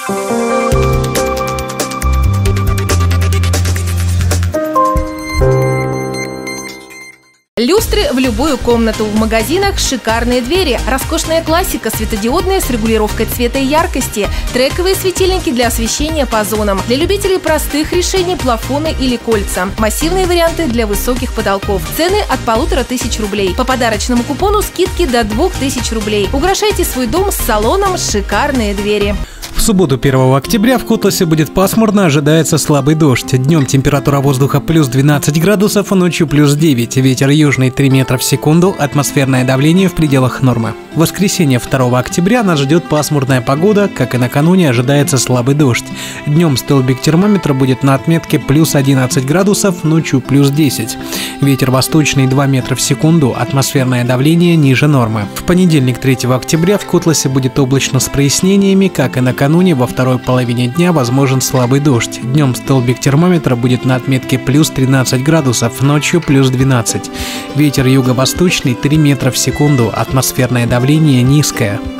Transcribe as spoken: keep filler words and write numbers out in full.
Люстры в любую комнату. В магазинах шикарные двери, роскошная классика, светодиодные с регулировкой цвета и яркости, трековые светильники для освещения по зонам. Для любителей простых решений плафоны или кольца. Массивные варианты для высоких потолков. Цены от полутора тысяч рублей. По подарочному купону скидки до двух тысяч рублей. Украшайте свой дом с салоном «Шикарные двери». В субботу первого октября в Котласе будет пасмурно, ожидается слабый дождь. Днем температура воздуха плюс двенадцать градусов, а ночью плюс девять. Ветер южный три метра в секунду, атмосферное давление в пределах нормы. В воскресенье второго октября нас ждет пасмурная погода, как и накануне ожидается слабый дождь. Днем столбик термометра будет на отметке плюс одиннадцать градусов, ночью плюс десять. Ветер восточный два метра в секунду, атмосферное давление ниже нормы. В понедельник третьего октября в Котласе будет облачно с прояснениями, как и накануне. Накануне во второй половине дня возможен слабый дождь. Днем столбик термометра будет на отметке плюс тринадцать градусов, ночью плюс двенадцать. Ветер юго-восточный три метра в секунду, атмосферное давление низкое.